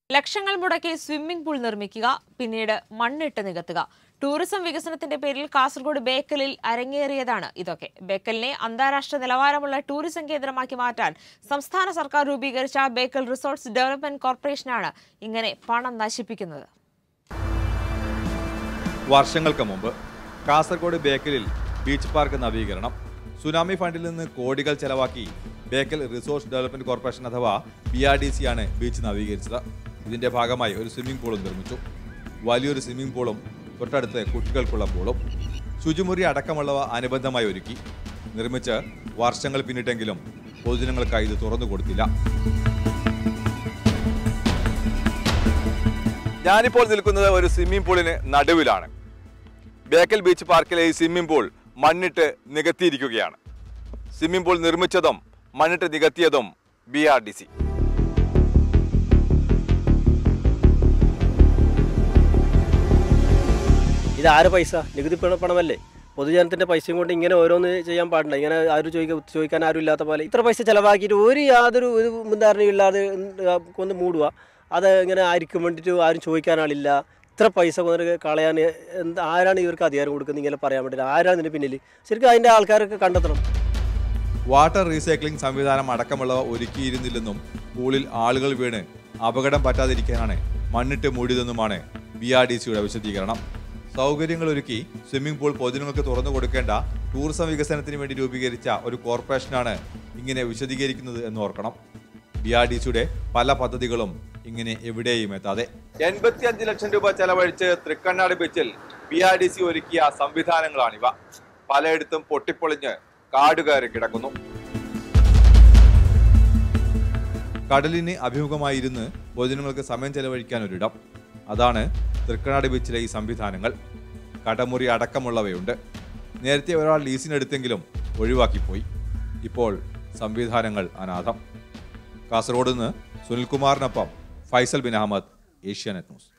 ലക്ഷങ്ങൾ മുടക്കി swimming pool നിർമ്മിക്കുക, പിന്നീട് മണ്ണിട്ട് നികത്തുക. ടൂറിസം വികസനത്തിന്റെ പേരിൽ കാസർഗോഡ് ബേക്കലിൽ അരങ്ങേറിയതാണ് ഇതൊക്കെ. ബേക്കലിനെ അന്താരാഷ്ട്ര നിലവാരമുള്ള ടൂറിസം കേന്ദ്രമാക്കി മാറ്റാൻ സംസ്ഥാന സർക്കാർ രൂപീകരിച്ച ബേക്കൽ റിസോർട്ട്സ് ഡെവലപ്മെന്റ് കോർപ്പറേഷനാണ് ഇങ്ങനെ പണം നശിപ്പിക്കുന്നത്. വർഷങ്ങൾക്ക് മുമ്പ് കാസർഗോഡ് ബേക്കലിൽ ബീച്ച് പാർക്ക് നവീകരണം സുനാമി ഫണ്ടിൽ നിന്ന് കോടികൾ ചെലവാക്കി ബേക്കൽ റിസോർട്ട്സ് ഡെവലപ്മെന്റ് കോർപ്പറേഷൻ അഥവാ BRDC ആണ് ബീച്ച് നവീകരിച്ചത്. ഇതിന്റെ ഭാഗമായി ഒരു സ്വിമ്മിംഗ് പൂളും നിർമ്മിച്ചു. വലിയൊരു സ്വിമ്മിംഗ് പൂളും തൊട്ടടുത്ത് കുട്ടികൾക്കുള്ള പൂളും ശുചിമുറി അടക്കമുള്ളവ അനുബന്ധമായി ഒരുക്കി. നിർമ്മിച്ച് വർഷങ്ങൾ പിന്നിട്ടെങ്കിലും പൊതുജനങ്ങൾക്കായി ഇത് തുറന്നു കൊടുത്തില്ല. ഞാനിപ്പോൾ നിൽക്കുന്നത് ഒരു സ്വിമ്മിംഗ് പൂളിന് നടുവിലാണ്. ബേക്കൽ ബീച്ച് പാർക്കിലെ ഈ സ്വിമ്മിംഗ് പൂൾ മണ്ണിട്ട് നികത്തിയിരിക്കുകയാണ്. സ്വിമ്മിംഗ് പൂൾ നിർമ്മിച്ചതും മണ്ണിട്ട് നികത്തിയതും BRDC. ഇത് ആര് പൈസ? നികുതി പണമല്ലേ? പൊതുജനത്തിൻ്റെ പൈസയും കൊണ്ട് ഇങ്ങനെ ഓരോന്ന് ചെയ്യാൻ പാടില്ല. ഇങ്ങനെ ആരും ചോദിക്കാൻ ആരും ഇല്ലാത്ത പോലെ ഇത്ര പൈസ ചിലവാക്കിയിട്ട് യാതൊരു മുൻധാരണയും ഇല്ലാതെ കൊണ്ട് മൂടുക. അത് ഇങ്ങനെ ആയിരിക്കും വേണ്ടിയിട്ട് ആരും ചോദിക്കാൻ ആളില്ല. ഇത്ര പൈസ കളയാൻ ആരാണ് ഇവർക്ക് അധികാരം കൊടുക്കുന്നത്? ഇങ്ങനെ പറയാൻ വേണ്ടിയിട്ട് ആരാണ് ഇതിന് പിന്നിൽ? ശരിക്കും അതിൻ്റെ ആൾക്കാരൊക്കെ കണ്ടെത്തണം. വാട്ടർ റീസൈക്ലിംഗ് സംവിധാനം അടക്കമുള്ളവ ഒരുക്കിയിരുന്നില്ലെന്നും പൂളിൽ ആളുകൾ വീണ് അപകടം പറ്റാതിരിക്കാനാണ് മണ്ണിട്ട് മൂടിയതെന്നുമാണ് BRDCയുടെ വിശദീകരണം. സൗകര്യങ്ങൾ ഒരുക്കി സ്വിമ്മിംഗ് പൂൾ പൊതുജനങ്ങൾക്ക് തുറന്നു കൊടുക്കേണ്ട ടൂറിസം വികസനത്തിന് വേണ്ടി രൂപീകരിച്ച ഒരു കോർപ്പറേഷനാണ് ഇങ്ങനെ വിശദീകരിക്കുന്നത് എന്ന് ഓർക്കണം. BRDCയുടെ പല പദ്ധതികളും ഇങ്ങനെ എവിടെയും എത്താതെ 85 ലക്ഷം രൂപ ചെലവഴിച്ച് തൃക്കണ്ണാട് ബീച്ചിൽ BRDC ഒരുക്കിയ സംവിധാനങ്ങളാണിവ. പലയിടത്തും പൊട്ടിപ്പൊളിഞ്ഞ് കാടുകയറി കിടക്കുന്നു. കടലിന് അഭിമുഖമായിരുന്ന് പൊതുജനങ്ങൾക്ക് സമയം ചെലവഴിക്കാൻ ഒരിടം. അതാണ് തൃക്കണ്ണാട് ബീച്ചിലെ ഈ സംവിധാനങ്ങൾ. കടമുറി അടക്കമുള്ളവയുണ്ട്. നേരത്തെ ഒരാൾ ലീസിനെടുത്തെങ്കിലും ഒഴിവാക്കിപ്പോയി. ഇപ്പോൾ സംവിധാനങ്ങൾ അനാഥം. കാസർഗോഡ് നിന്ന് സുനിൽകുമാറിനൊപ്പം ഫൈസൽ ബിൻ അഹമ്മദ്, ഏഷ്യാനെറ്റ് ന്യൂസ്.